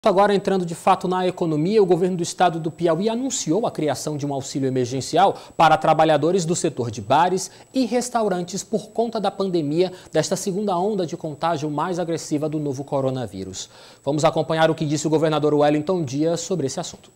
Agora, entrando de fato na economia, o governo do estado do Piauí anunciou a criação de um auxílio emergencial para trabalhadores do setor de bares e restaurantes por conta da pandemia desta segunda onda de contágio mais agressiva do novo coronavírus. Vamos acompanhar o que disse o governador Wellington Dias sobre esse assunto.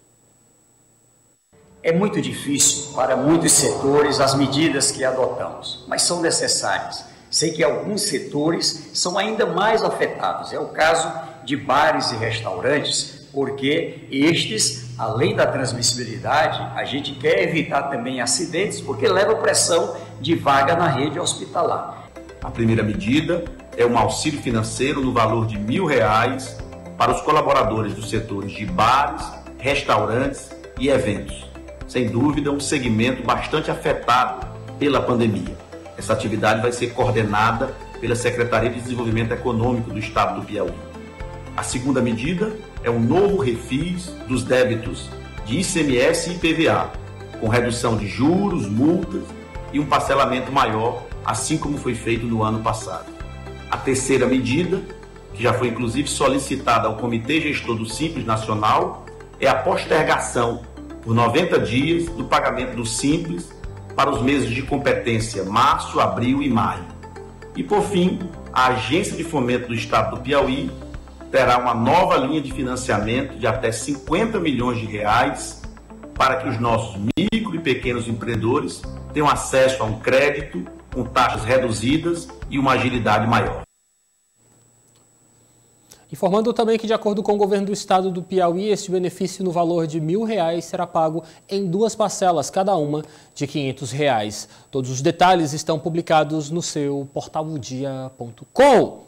É muito difícil para muitos setores as medidas que adotamos, mas são necessárias. Sei que alguns setores são ainda mais afetados. É o caso de bares e restaurantes, porque estes, além da transmissibilidade, a gente quer evitar também acidentes, porque leva pressão de vaga na rede hospitalar. A primeira medida é um auxílio financeiro no valor de R$1.000 para os colaboradores dos setores de bares, restaurantes e eventos. Sem dúvida, um segmento bastante afetado pela pandemia. Essa atividade vai ser coordenada pela Secretaria de Desenvolvimento Econômico do Estado do Piauí. A segunda medida é um novo refis dos débitos de ICMS e IPVA, com redução de juros, multas e um parcelamento maior, assim como foi feito no ano passado. A terceira medida, que já foi inclusive solicitada ao Comitê Gestor do Simples Nacional, é a postergação por 90 dias do pagamento do Simples para os meses de competência março, abril e maio. E, por fim, a Agência de Fomento do Estado do Piauí terá uma nova linha de financiamento de até R$50 milhões para que os nossos micro e pequenos empreendedores tenham acesso a um crédito com taxas reduzidas e uma agilidade maior. Informando também que, de acordo com o governo do estado do Piauí, este benefício no valor de R$1.000 será pago em 2 parcelas, cada uma de R$500. Todos os detalhes estão publicados no seu portaludia.com.